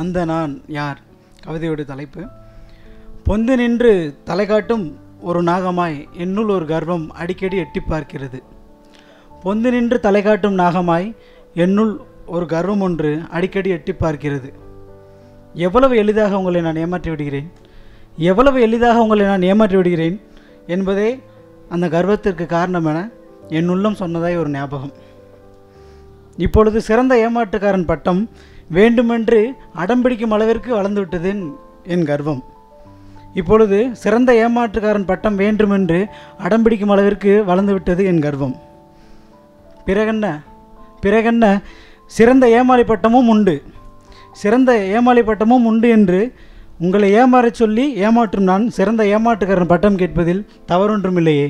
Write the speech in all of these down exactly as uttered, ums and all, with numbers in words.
அந்த நான் யார்? கவிதையோட தலைப்பு. பொந்து நின்று தலை காட்டும் ஒரு நாகமாய் என்னுள் ஒரு கர்வம் அடிக்கடி எட்டி பார்க்கிறது. பொந்து நின்று தலை காட்டும் நாகமாய் என்னுள் ஒரு கர்வம் ஒன்று அடிக்கடி எட்டி பார்க்கிறது. எவ்வளவு எளிதாக உங்களை நான் ஏமாற்றி விடுகிறேன், எவ்வளவு எளிதாக உங்களை நான் ஏமாற்றி விடுகிறேன் என்பதே அந்த கர்வத்திற்கு காரணம் என என் உள்ளம் சொன்னதாய் ஒரு ஞாபகம். இப்பொழுது சிறந்த ஏமாற்றுக்காரன் பட்டம் வேண்டுமென்று அடம்பிடிக்கும் அளவிற்கு வளர்ந்துவிட்டது என் கர்வம். இப்பொழுது சிறந்த ஏமாற்றுக்காரன் பட்டம் வேண்டுமென்று அடம்பிடிக்கும் அளவிற்கு வளர்ந்துவிட்டது என் கர்வம். பிறகென்ன பிறகென்ன சிறந்த ஏமாளி பட்டமும் உண்டு, சிறந்த ஏமாளி பட்டமும் உண்டு என்று உங்களை ஏமாறச் சொல்லி ஏமாற்றும் நான் சிறந்த ஏமாற்றுக்காரன் பட்டம் கேட்பதில் தவறொன்றும் இல்லையே.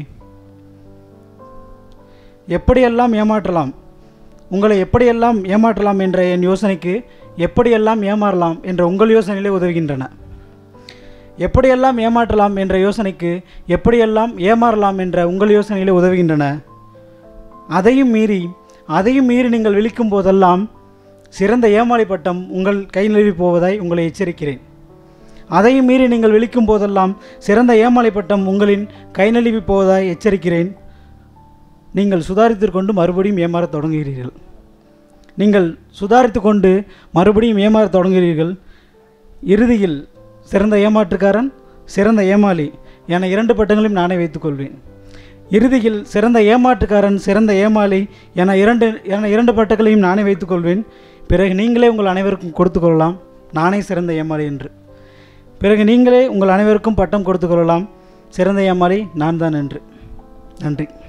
எப்படியெல்லாம் ஏமாற்றலாம், உங்களை எப்படியெல்லாம் ஏமாற்றலாம் என்ற என் யோசனைக்கு எப்படியெல்லாம் ஏமாறலாம் என்ற உங்கள் யோசனையிலே உதவுகின்றன. எப்படியெல்லாம் ஏமாற்றலாம் என்ற யோசனைக்கு எப்படியெல்லாம் ஏமாறலாம் என்ற உங்கள் யோசனையிலே உதவுகின்றன. அதையும் மீறி அதையும் மீறி நீங்கள் விழிக்கும் போதெல்லாம் சிறந்த ஏமாளி பட்டம் உங்கள் கை நழுவி போவதாய் உங்களை எச்சரிக்கிறேன். அதையும் மீறி நீங்கள் விழிக்கும் போதெல்லாம் சிறந்த ஏமாளி பட்டம் உங்களின் கை நழுவி போவதாய் எச்சரிக்கிறேன். நீங்கள் சுதாரித்து கொண்டு மறுபடியும் ஏமாறத் தொடங்குகிறீர்கள். நீங்கள் சுதாரித்து கொண்டு மறுபடியும் ஏமாறத் தொடங்குகிறீர்கள். இறுதியில் சிறந்த ஏமாற்றுக்காரன், சிறந்த ஏமாளி என இரண்டு பட்டங்களையும் நானே வைத்துக்கொள்வேன். இறுதியில் சிறந்த ஏமாற்றுக்காரன், சிறந்த ஏமாளி என இரண்டு என இரண்டு பட்டங்களையும் நானே வைத்துக்கொள்வேன். பிறகு நீங்களே உங்கள் அனைவருக்கும் கொடுத்து கொள்ளலாம் நானே சிறந்த ஏமாளி என்று. பிறகு நீங்களே உங்கள் அனைவருக்கும் பட்டம் கொடுத்து கொள்ளலாம் சிறந்த ஏமாளி நான் தான் என்று. நன்றி.